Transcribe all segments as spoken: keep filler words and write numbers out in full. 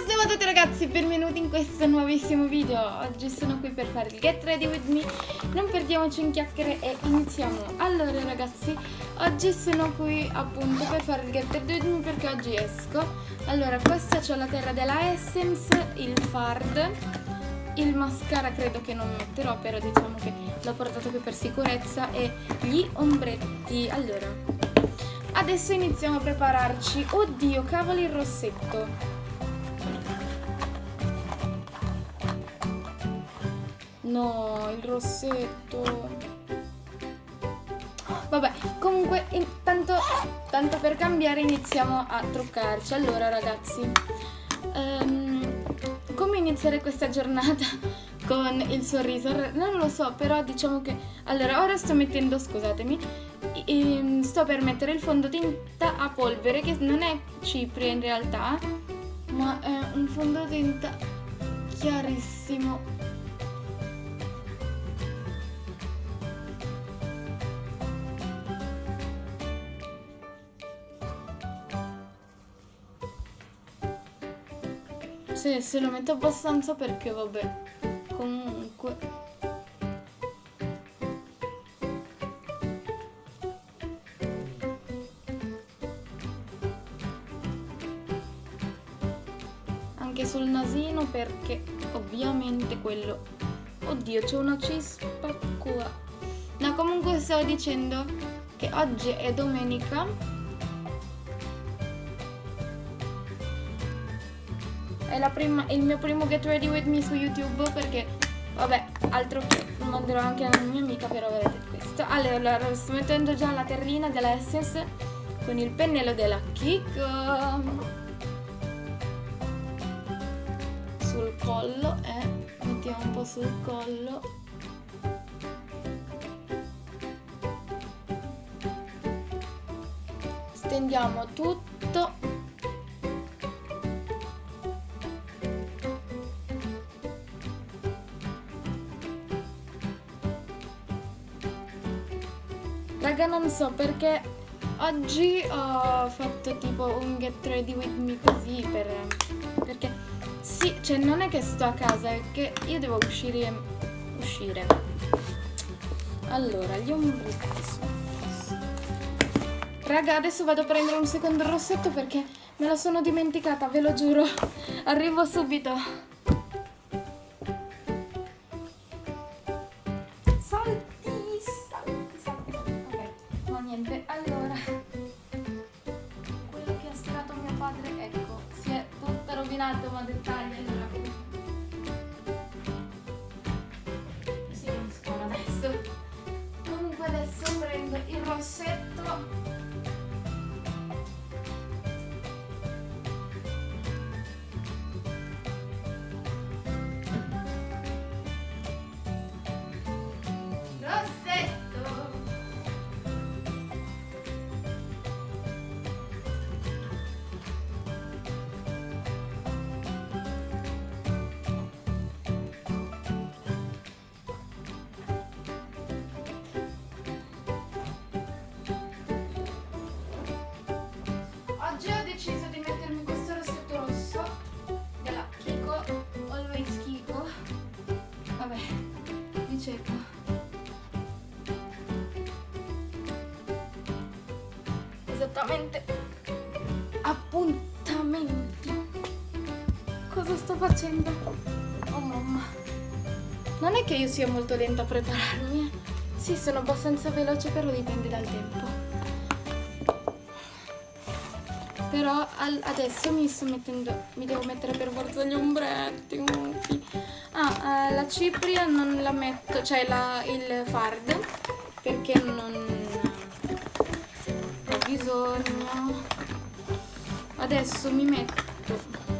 Ciao a tutti ragazzi, benvenuti in questo nuovissimo video. Oggi sono qui per fare il Get Ready With Me. Non perdiamoci in chiacchiere e iniziamo. Allora ragazzi, oggi sono qui appunto per fare il Get Ready With Me perché oggi esco. Allora, questa c'ho la terra della Essence, il Fard, il mascara credo che non metterò, però diciamo che l'ho portato qui per sicurezza, e gli ombretti. Allora, adesso iniziamo a prepararci. Oddio, cavoli, il rossetto. No, il rossetto. Vabbè, comunque intanto, tanto per cambiare iniziamo a truccarci. Allora ragazzi, um, come iniziare questa giornata con il sorriso? Non lo so, però diciamo che... Allora, ora sto mettendo, scusatemi, sto per mettere il fondotinta a polvere, che non è cipria in realtà, ma è un fondotinta chiarissimo. Sì, se lo metto abbastanza perché vabbè, comunque. Anche sul nasino perché ovviamente quello... Oddio, c'è una cispa qua. No, comunque stavo dicendo che oggi è domenica. È la prima, il mio primo Get Ready With Me su YouTube, perché vabbè, altro che lo manderò anche alla mia amica, però vedete questo. Allora, sto mettendo già la terrina della Essence con il pennello della Kiko sul collo, e eh, mettiamo un po' sul collo. Stendiamo tutto. Raga, non so perché oggi ho fatto tipo un Get Ready With Me così per... Perché sì, cioè non è che sto a casa, è che io devo uscire... Uscire. Allora, gli ombretti sono... Raga, adesso vado a prendere un secondo rossetto perché me lo sono dimenticata, ve lo giuro. Arrivo subito. Allora, quello che ha stirato mio padre, ecco, si è tutto rovinato, ma dettagli. Allora, si uniscono adesso. Comunque adesso prendo il rossetto. Oggi ho deciso di mettermi questo rossetto rosso della Kiko, Always Kiko, vabbè, dicevo. Esattamente, appuntamenti. Cosa sto facendo? Oh mamma. Non è che io sia molto lenta a prepararmi, eh. Sì, sono abbastanza veloce, però dipende dal tempo. Però al, adesso mi sto mettendo, mi devo mettere per forza gli ombretti. Ah, eh, la cipria non la metto, cioè la, il Fard, perché non ho bisogno. Adesso mi metto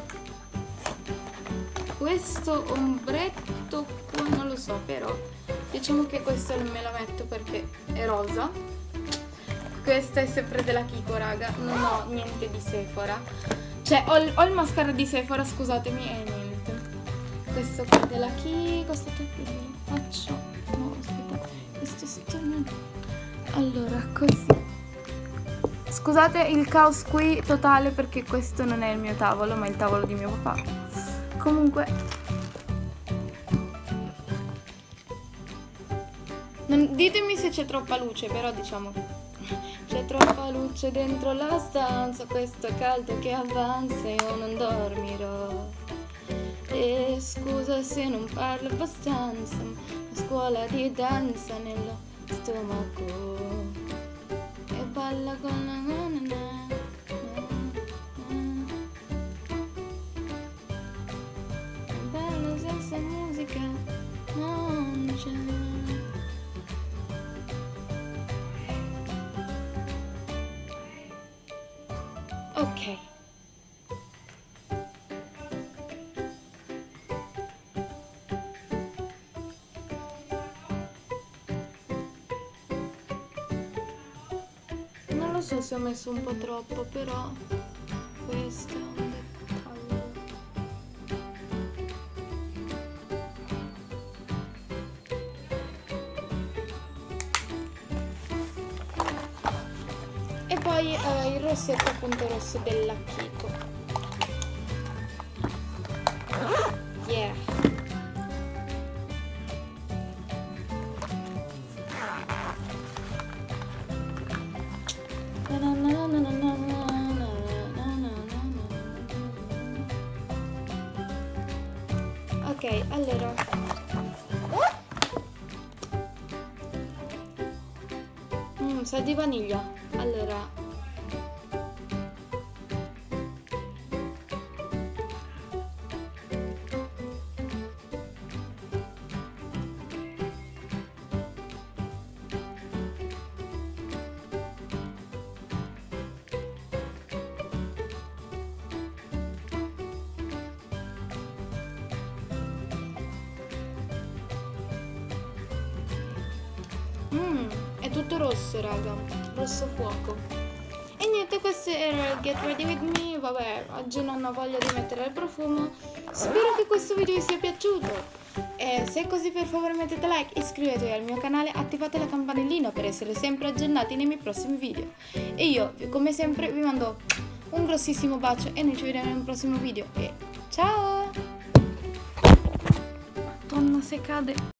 questo ombretto qua, non lo so, però diciamo che questo me lo metto perché è rosa. Questa è sempre della Kiko, raga, non ho niente di Sephora. Cioè, ho, ho il mascara di Sephora, scusatemi, e niente. Questo qua della Kiko, aspetta che lo faccio. No, aspetta, questo sto... Allora, così. Scusate il caos qui totale perché questo non è il mio tavolo, ma il tavolo di mio papà. Comunque non, ditemi se c'è troppa luce, però diciamo c'è troppa luce dentro la stanza, questo è caldo che avanza, io non dormirò. E scusa se non parlo abbastanza, a scuola di danza nello stomaco e balla con la na na na, è bello senza musica non c'è. Ok. Non lo so se ho messo un po' troppo, però questo è un dettaglio. E poi eh, il rossetto, appunto rosso dell'Akiko. Yeah. Ok, allora mm, sa di vaniglia. Allora mm, è tutto rosso, raga, rosso fuoco. E niente, questo era il Get Ready With Me. Vabbè, oggi non ho voglia di mettere il profumo. Spero che questo video vi sia piaciuto. E se è così, per favore mettete like, iscrivetevi al mio canale, attivate la campanellina per essere sempre aggiornati nei miei prossimi video. E io, come sempre, vi mando un grossissimo bacio e noi ci vediamo in un prossimo video. E ciao! Madonna, se cade.